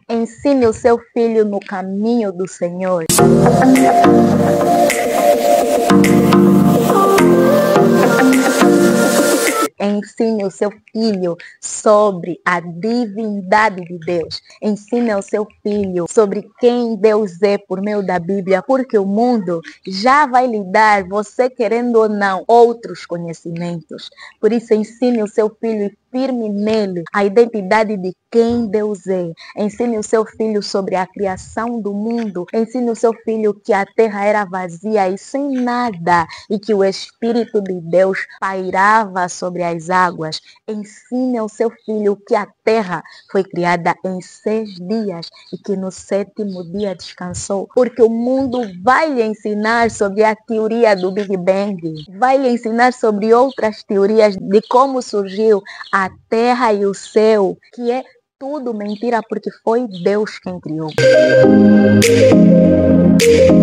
Ensine o seu filho no caminho do Senhor. Ensine o seu filho sobre a divindade de Deus. Ensine ao seu filho sobre quem Deus é por meio da Bíblia, porque o mundo já vai lhe dar, você querendo ou não, outros conhecimentos. Por isso, ensine o seu filho firme nele a identidade de quem Deus é. Ensine o seu filho sobre a criação do mundo. Ensine o seu filho que a terra era vazia e sem nada e que o Espírito de Deus pairava sobre as águas. Ensine ao seu filho que a terra foi criada em 6 dias e que no 7º dia descansou. Porque o mundo vai lhe ensinar sobre a teoria do Big Bang. Vai lhe ensinar sobre outras teorias de como surgiu a terra e o céu, que é tudo mentira porque foi Deus quem criou.